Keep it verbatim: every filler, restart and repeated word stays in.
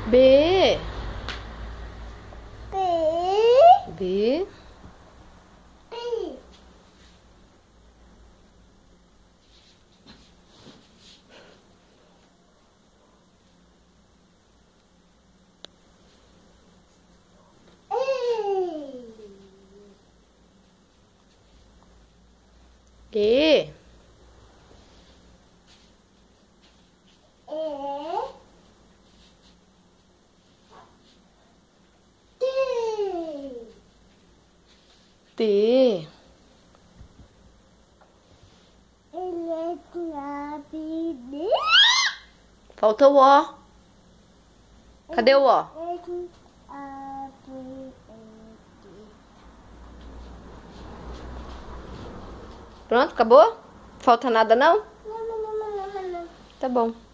B. B. B. B. E. T. Falta o O. Cadê o O? Pronto, acabou? Falta nada não? Não, não, não, não, não. Tá bom.